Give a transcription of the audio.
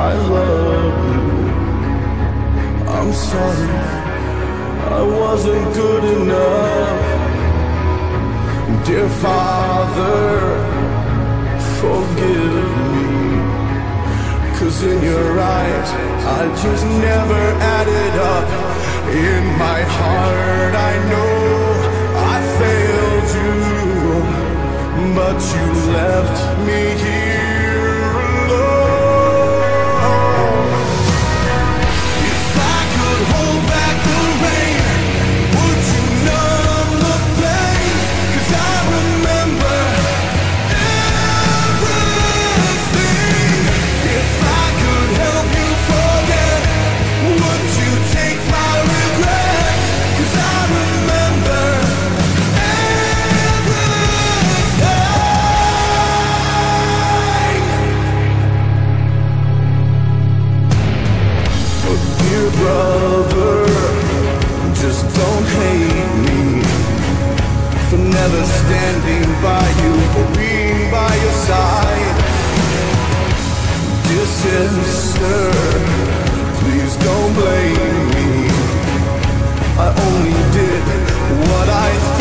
I love you. I'm sorry, I wasn't good enough. Dear Father, forgive me. 'Cause in your eyes, I just never added up. In my heart, I know I failed you, but you left me here alone. If I could hold back the rain, would you numb the pain? 'Cause I remember everything. If I could help you forget, would you take my regrets? 'Cause I remember everything. But dear brother, just don't hate me for never standing by you or being by your side. Dear sister, please don't blame me. I only did what I